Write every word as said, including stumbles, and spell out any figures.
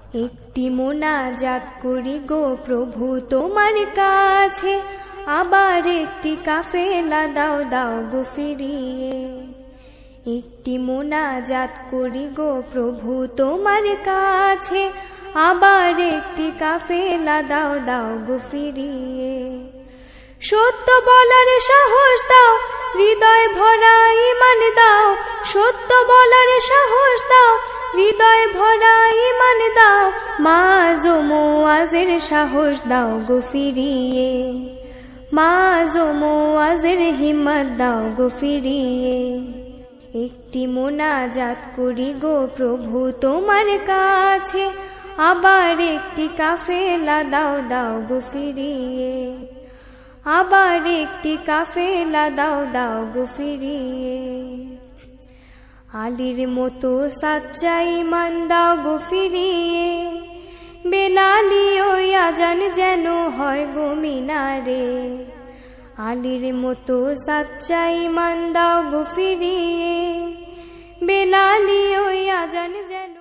একটি মোনাজাত করি গো প্রভু তোমার কাছে, আবার একটি কাফেলা দাও দাও গো ফিরিয়ে। একটি মোনাজাত করি গো প্রভু তোমার কাছে, আবার একটি কাফেলা দাও দাও গো ফিরিয়ে। সত্য বলার সাহস দাও, হৃদয় ভরা ঈমান দাও। সত্য বলার সাহস দাও, হৃদয় ভরা ঈমান দাও। মাঝো মুআজের সাহস দাও গো ফিরিয়ে, মাঝো মুআজের হিম্মত দাও গো ফিরিয়ে। একটি মোনাজাত করি গো প্রভু তোমার কাছে, আবার একটি কাফেলা দাও দাও গো ফিরিয়ে। আবার একটি কাফেলা দাও দাও গো ফিরিয়ে। আলীর মতো সাচ্চা ঈমান দাও গো ফিরিয়ে। বেলালি ওই আজান যেন হয় গো মিনারে। আলীর মতো সাচ্চা ঈমান দাও গো ফিরিয়ে। বেলালি ওই আজান যেন